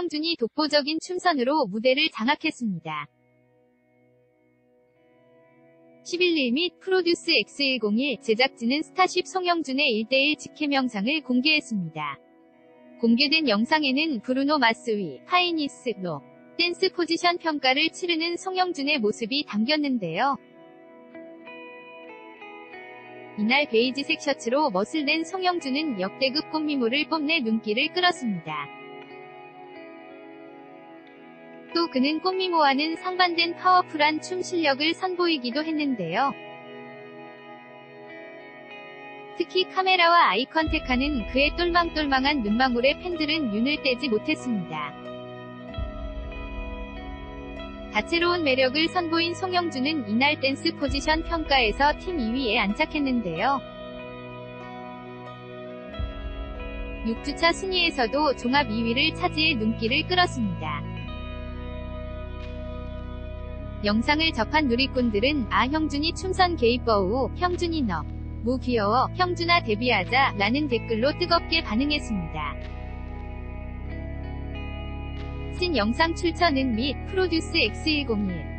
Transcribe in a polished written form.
송영준이 독보적인 춤선으로 무대를 장악했습니다. 11일 및 프로듀스 X101 제작진은 스타쉽 송영준의 1대1 직캠 영상을 공개했습니다. 공개된 영상에는 브루노 마스위, 하이니스로 댄스 포지션 평가를 치르는 송영준의 모습이 담겼는데요. 이날 베이지색 셔츠로 멋을낸 송영준은 역대급 꽃미모를 뽐내 눈길을 끌었습니다. 또 그는 꽃미모와는 상반된 파워풀한 춤 실력을 선보이기도 했는데요. 특히 카메라와 아이 컨택하는 그의 똘망똘망한 눈망울에 팬들은 윤을 떼지 못했습니다. 다채로운 매력을 선보인 송영준은 이날 댄스 포지션 평가에서 팀 2위에 안착했는데요. 6주차 순위에서도 종합 2위를 차지해 눈길을 끌었습니다. 영상을 접한 누리꾼들은 "아 형준이 춤선 개 이뻐우, 형준이 너무 귀여워, 형준아 데뷔하자" 라는 댓글로 뜨겁게 반응했습니다. 신 영상 출처는 및 프로듀스 X101